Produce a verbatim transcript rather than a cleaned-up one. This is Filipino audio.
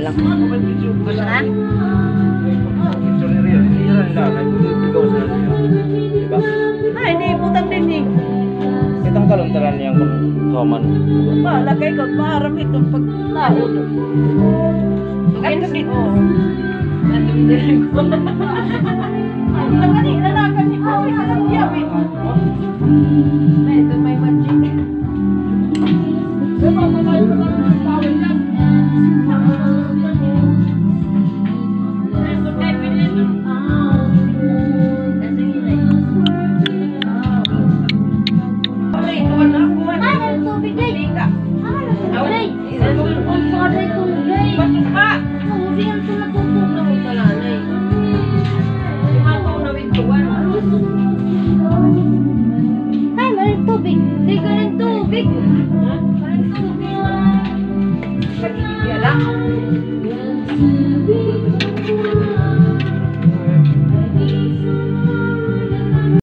lang. Gusto na? Diba? Ay, di butang din eh. Itang kaluntaran yang kaman. Malagay ko, maharam ito pag tao. Ay, kasi, oo. Nandun ko. Ay, lagani, lalakan ni Mami, alam niya, eh. Ay, ito may magic. Diba, malayo ko lang ang tawin niya. Tubig.